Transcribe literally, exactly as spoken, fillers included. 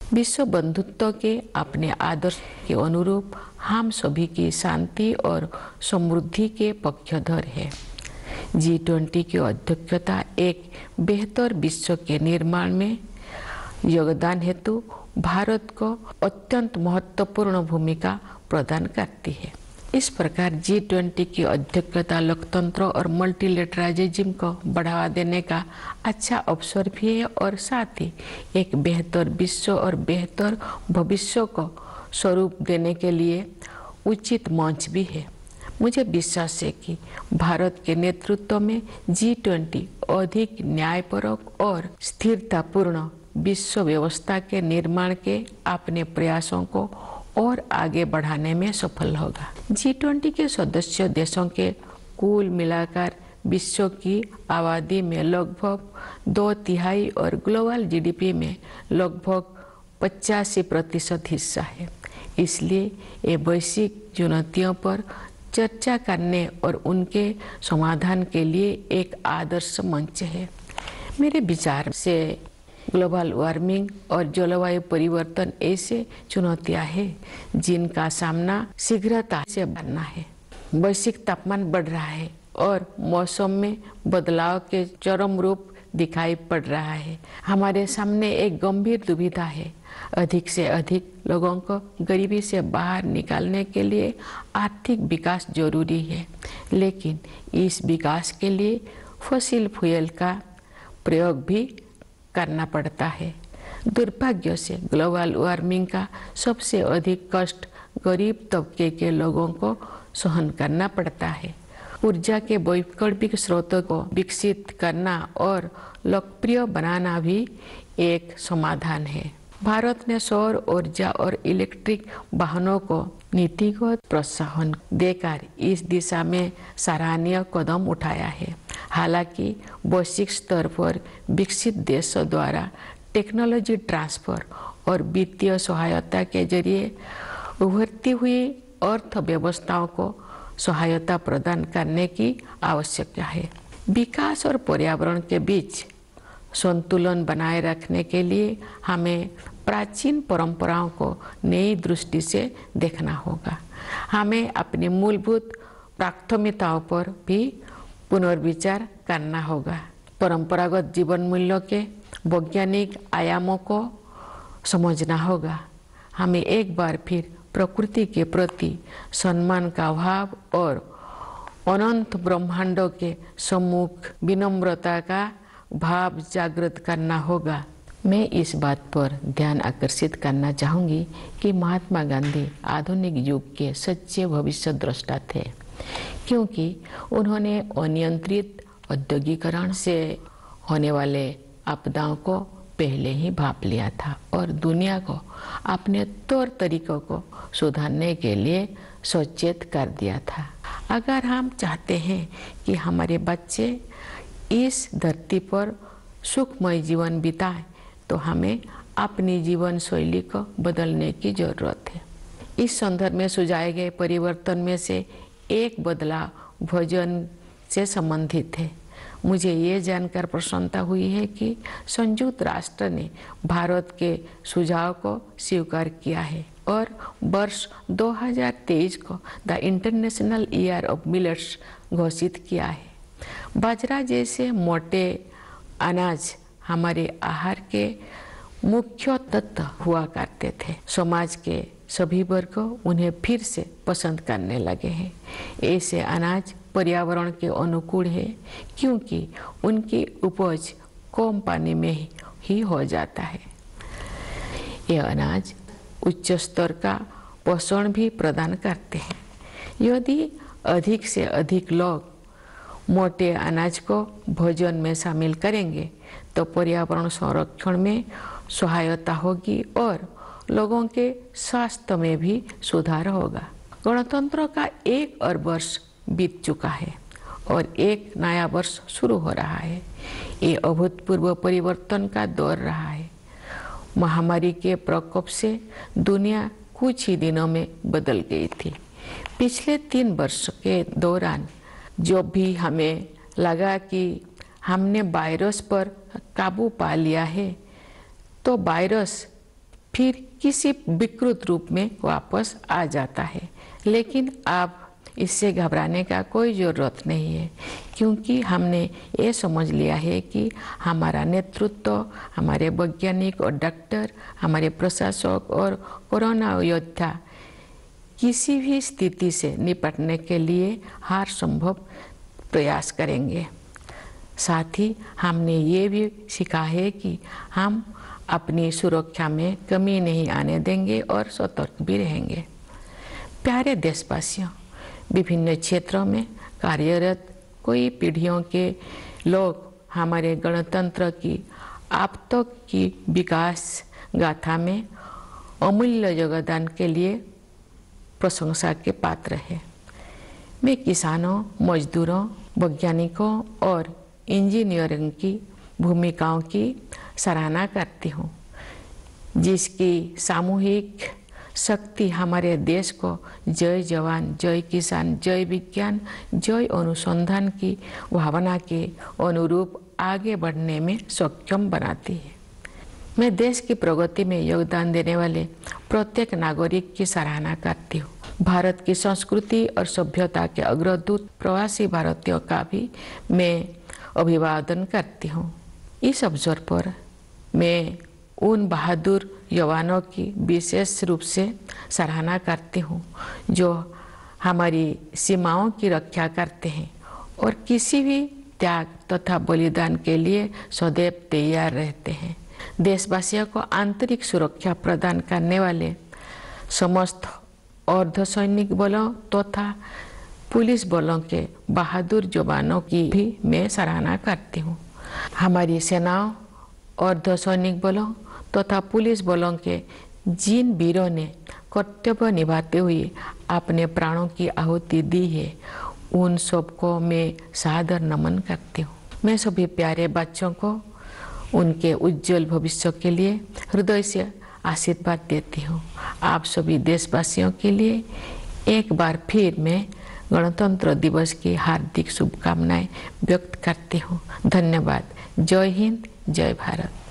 विश्व बंधुत्व के अपने आदर्श के अनुरूप हम सभी की शांति और समृद्धि के पक्षधर है। जी ट्वेंटी की अध्यक्षता एक बेहतर विश्व के निर्माण में योगदान हेतु भारत को अत्यंत महत्वपूर्ण भूमिका प्रदान करती है। इस प्रकार जी ट्वेंटी की अध्यक्षता लोकतंत्र और मल्टीलेटरालिज्म को बढ़ावा देने का अच्छा अवसर भी है और साथ ही एक बेहतर विश्व और बेहतर भविष्य को स्वरूप देने के लिए उचित मंच भी है। मुझे विश्वास है कि भारत के नेतृत्व में जी ट्वेंटी अधिक न्यायपरक और स्थिरतापूर्ण विश्व व्यवस्था के निर्माण के अपने प्रयासों को और आगे बढ़ाने में सफल होगा। जी ट्वेंटी के सदस्य देशों के कुल मिलाकर विश्व की आबादी में लगभग दो तिहाई और ग्लोबल जीडीपी में लगभग पचासी प्रतिशत हिस्सा है। इसलिए ये वैश्विक चुनौतियों पर चर्चा करने और उनके समाधान के लिए एक आदर्श मंच है। मेरे विचार से ग्लोबल वार्मिंग और जलवायु परिवर्तन ऐसे चुनौतियां हैं जिनका सामना शीघ्रता से करना है। वैश्विक तापमान बढ़ रहा है और मौसम में बदलाव के चरम रूप दिखाई पड़ रहा है। हमारे सामने एक गंभीर दुविधा है। अधिक से अधिक लोगों को गरीबी से बाहर निकालने के लिए आर्थिक विकास जरूरी है, लेकिन इस विकास के लिए फॉसिल फ्यूल का प्रयोग भी करना पड़ता है। दुर्भाग्य से ग्लोबल वार्मिंग का सबसे अधिक कष्ट गरीब तबके के लोगों को सहन करना पड़ता है। ऊर्जा के वैकल्पिक स्रोतों को विकसित करना और लोकप्रिय बनाना भी एक समाधान है। भारत ने सौर ऊर्जा और इलेक्ट्रिक वाहनों को नीतिगत प्रोत्साहन देकर इस दिशा में सराहनीय कदम उठाया है। हालांकि वैश्विक स्तर पर विकसित देशों द्वारा टेक्नोलॉजी ट्रांसफर और वित्तीय सहायता के जरिए उभरती हुई अर्थव्यवस्थाओं को सहायता प्रदान करने की आवश्यकता है। विकास और पर्यावरण के बीच संतुलन बनाए रखने के लिए हमें प्राचीन परंपराओं को नई दृष्टि से देखना होगा। हमें अपनी मूलभूत प्राथमिकताओं पर भी पुनर्विचार करना होगा। परंपरागत जीवन मूल्यों के वैज्ञानिक आयामों को समझना होगा। हमें एक बार फिर प्रकृति के प्रति सम्मान का भाव और अनंत ब्रह्मांडों के सम्मुख विनम्रता का भाव जागृत करना होगा। मैं इस बात पर ध्यान आकर्षित करना चाहूँगी कि महात्मा गांधी आधुनिक युग के सच्चे भविष्य द्रष्टा थे, क्योंकि उन्होंने अनियंत्रित औद्योगिकरण से होने वाले आपदाओं को पहले ही भांप लिया था और दुनिया को अपने तौर तरीकों को सुधारने के लिए सचेत कर दिया था। अगर हम चाहते हैं कि हमारे बच्चे इस धरती पर सुखमय जीवन बिताएं, तो हमें अपनी जीवन शैली को बदलने की जरूरत है। इस संदर्भ में सुझाए गए परिवर्तन में से एक बदलाव भोजन से संबंधित है। मुझे ये जानकर प्रसन्नता हुई है कि संयुक्त राष्ट्र ने भारत के सुझाव को स्वीकार किया है और वर्ष दो हज़ार तेईस को the international year of millets घोषित किया है। बाजरा जैसे मोटे अनाज हमारे आहार के मुख्य तत्व हुआ करते थे। समाज के सभी वर्ग उन्हें फिर से पसंद करने लगे हैं। ऐसे अनाज पर्यावरण के अनुकूल है, क्योंकि उनकी उपज कम पानी में ही हो जाता है। ये अनाज उच्च स्तर का पोषण भी प्रदान करते हैं। यदि अधिक से अधिक लोग मोटे अनाज को भोजन में शामिल करेंगे तो पर्यावरण संरक्षण में सहायता होगी और लोगों के स्वास्थ्य में भी सुधार होगा। गणतंत्र का एक और वर्ष बीत चुका है और एक नया वर्ष शुरू हो रहा है। ये अभूतपूर्व परिवर्तन का दौर रहा है। महामारी के प्रकोप से दुनिया कुछ ही दिनों में बदल गई थी। पिछले तीन वर्ष के दौरान जो भी हमें लगा कि हमने वायरस पर काबू पा लिया है, तो वायरस फिर किसी विकृत रूप में वापस आ जाता है। लेकिन अब इससे घबराने का कोई ज़रूरत नहीं है, क्योंकि हमने ये समझ लिया है कि हमारा नेतृत्व, हमारे वैज्ञानिक और डॉक्टर, हमारे प्रशासक और कोरोना योद्धा किसी भी स्थिति से निपटने के लिए हर संभव प्रयास करेंगे। साथ ही हमने ये भी सीखा है कि हम अपनी सुरक्षा में कमी नहीं आने देंगे और सतर्क भी रहेंगे। प्यारे देशवासियों, विभिन्न क्षेत्रों में कार्यरत कई पीढ़ियों के लोग हमारे गणतंत्र की अब तक की विकास गाथा में अमूल्य योगदान के लिए प्रशंसा के पात्र है। मैं किसानों, मजदूरों, वैज्ञानिकों और इंजीनियरों की भूमिकाओं की सराहना करती हूँ, जिसकी सामूहिक शक्ति हमारे देश को जय जवान, जय किसान, जय विज्ञान, जय अनुसंधान की भावना के अनुरूप आगे बढ़ने में सक्षम बनाती है। मैं देश की प्रगति में योगदान देने वाले प्रत्येक नागरिक की सराहना करती हूँ। भारत की संस्कृति और सभ्यता के अग्रदूत प्रवासी भारतीयों का भी मैं अभिवादन करती हूँ। इस अवसर पर मैं उन बहादुर जवानों की विशेष रूप से सराहना करती हूँ जो हमारी सीमाओं की रक्षा करते हैं और किसी भी त्याग तथा बलिदान के लिए सदैव तैयार रहते हैं। देशवासियों को आंतरिक सुरक्षा प्रदान करने वाले समस्त अर्धसैनिक बलों तथा पुलिस बलों के बहादुर जवानों की भी मैं सराहना करती हूँ। हमारी सेनाओं, अर्धसैनिक बलों तथा पुलिस बलों के जिन वीरों ने कर्तव्य निभाते हुए अपने प्राणों की आहुति दी है, उन सबको मैं सादर नमन करती हूँ। मैं सभी प्यारे बच्चों को उनके उज्जवल भविष्य के लिए हृदय से आशीर्वाद देती हूँ। आप सभी देशवासियों के लिए एक बार फिर मैं गणतंत्र दिवस की हार्दिक शुभकामनाएं व्यक्त करती हूँ। धन्यवाद। जय हिंद, जय भारत।